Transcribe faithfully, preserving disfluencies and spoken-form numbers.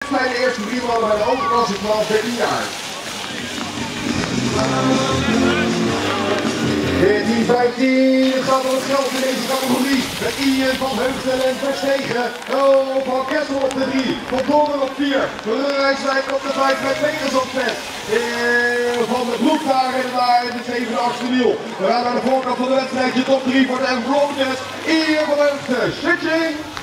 bij de eerste drie mannen bij de overklasse twaalf dertien jaar. veertien vijftien, het gaat om het geld in deze categorie. Met Ian van Heugden en Verstegen. Oh, van Kessel op de drie. Van Doren op vier. Rijswijk op de vijf met Vegas op zes. Van de Broek daar in de zevende achtste wiel. We gaan naar de voorkant van de wedstrijd. Je top drie voor de Envelopjes. Ian van Heugden. Switching.